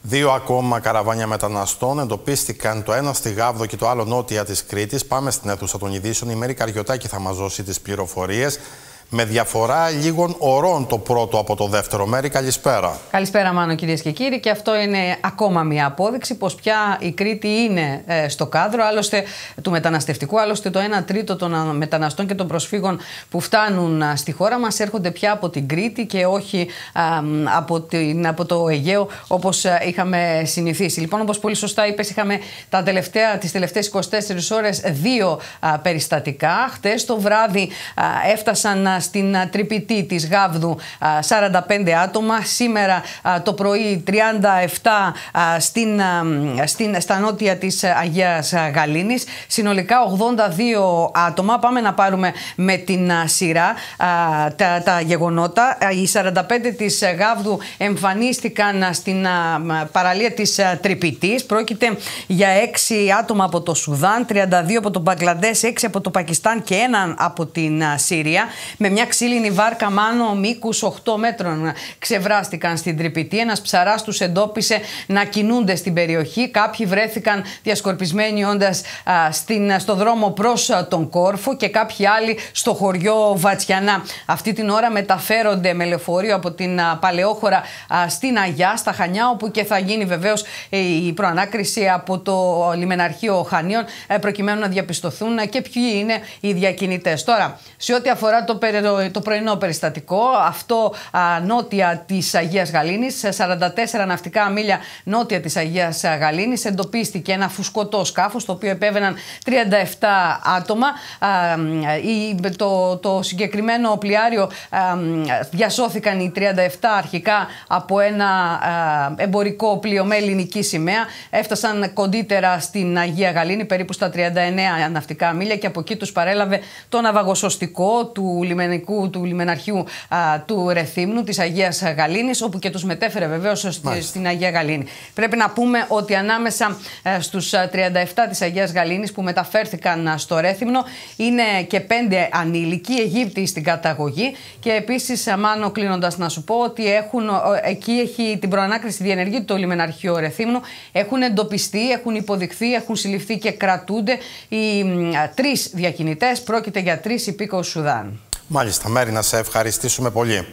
Δύο ακόμα καραβάνια μεταναστών εντοπίστηκαν, το ένα στη Γάβδο και το άλλο νότια της Κρήτης. Πάμε στην αίθουσα των ειδήσεων. Η Μέρη Καριωτάκη θα μας δώσει τις πληροφορίες. Με διαφορά λίγων ωρών το πρώτο από το δεύτερο. Μέρη, καλησπέρα. Καλησπέρα, Μάνο, κυρίες και κύριοι. Και αυτό είναι ακόμα μια απόδειξη πως πια η Κρήτη είναι στο κάδρο, άλλωστε του μεταναστευτικού. Άλλωστε, το 1 τρίτο των μεταναστών και των προσφύγων που φτάνουν στη χώρα μας έρχονται πια από την Κρήτη και όχι από το Αιγαίο, όπως είχαμε συνηθίσει. Λοιπόν, όπως πολύ σωστά είπες, είχαμε τις τελευταίες 24 ώρες δύο περιστατικά. Χτες το βράδυ έφτασαν στην Τρυπητή της Γάβδου 45 άτομα. Σήμερα το πρωί 37 στα νότια της Αγίας Γαλήνης. Συνολικά 82 άτομα. Πάμε να πάρουμε με την σειρά τα γεγονότα. Οι 45 της Γάβδου εμφανίστηκαν στην παραλία της Τρυπητής. Πρόκειται για 6 άτομα από το Σουδάν, 32 από το Μπαγκλαντές, 6 από το Πακιστάν και έναν από την Συρία. Με μια ξύλινη βάρκα, Μάνο, μήκους 8 μέτρων ξεβράστηκαν στην Τρυπητή. Ένας ψαράς τους εντόπισε να κινούνται στην περιοχή. Κάποιοι βρέθηκαν διασκορπισμένοι όντας στο δρόμο προς τον Κόρφο και κάποιοι άλλοι στο χωριό Βατσιανά. Αυτή την ώρα μεταφέρονται με λεωφορείο από την Παλαιόχώρα στην Αγιά, στα Χανιά, όπου και θα γίνει βεβαίως η προανάκριση από το λιμεναρχείο Χανίων, προκειμένου να διαπιστωθούν και ποιοι είναι οι διακινητές. Τώρα, σε ό,τι αφορά το πρωινό περιστατικό, αυτό νότια της Αγίας Γαλήνης, σε 44 ναυτικά μίλια νότια της Αγίας Γαλήνης, εντοπίστηκε ένα φουσκωτό σκάφος, το οποίο επέβαιναν 37 άτομα. Το συγκεκριμένο πλοιάριο διασώθηκαν οι 37 αρχικά από ένα εμπορικό πλοίο με ελληνική σημαία. Έφτασαν κοντύτερα στην Αγία Γαλήνη, περίπου στα 39 ναυτικά μίλια, και από εκεί τους παρέλαβε το ναυαγοσωστικό του λιμεναρχείου του Ρεθύμνου της Αγίας Γαλήνης, όπου και τους μετέφερε βεβαίως στην Αγία Γαλήνη. Πρέπει να πούμε ότι ανάμεσα στους 37 της Αγίας Γαλήνης που μεταφέρθηκαν στο Ρέθυμνο είναι και 5 ανήλικοι Αιγύπτιοι στην καταγωγή. Και επίσης, Μάνο, κλείνοντας, να σου πω ότι εκεί έχει την προανάκριση διενεργεί το λιμεναρχείο Ρεθύμνου. Έχουν εντοπιστεί, έχουν υποδειχθεί, έχουν συλληφθεί και κρατούνται οι 3 διακινητές. Πρόκειται για 3 υπήκοους Σουδάν. Μάλιστα, Μέρη, να σε ευχαριστήσουμε πολύ.